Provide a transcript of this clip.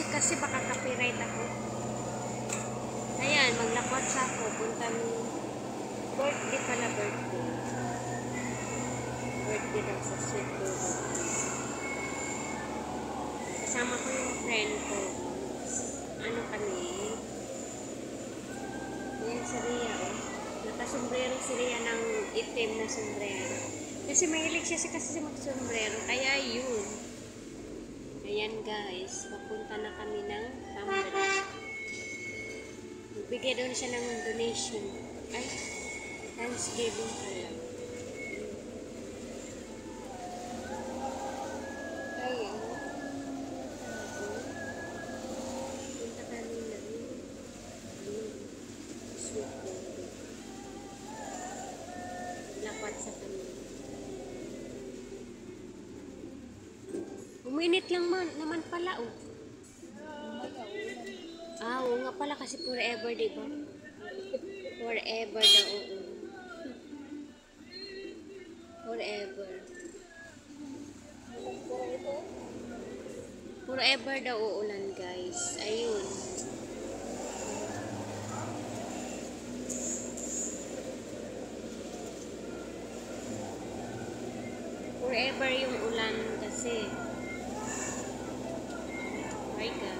kasi baka copyright ako. Ayan, maglakwat sa ako. Puntang birthday pala, birthday. Birthday daw sa Sweet Lolo. Kasama ko yung friend ko. Ano kami? Ayan si Rhea, oh. Nakasombrero si Rhea ng itim na sombrero. Kasi mahilig siya kasi sa mag-sombrero. Kaya yun. Ayan guys, papunta na kami ng Tambra. Bigay doon siya ng donation. Ay, Thanksgiving pala. Ayan. Punta kami ng Sweet Lolo. Lapat sa kami. Uminit lang naman pala, oh. Ah, oo nga pala kasi forever, diba? Forever daw, oo. Forever. Forever daw uulan, guys. Ayun. Forever yung ulan kasi. My God.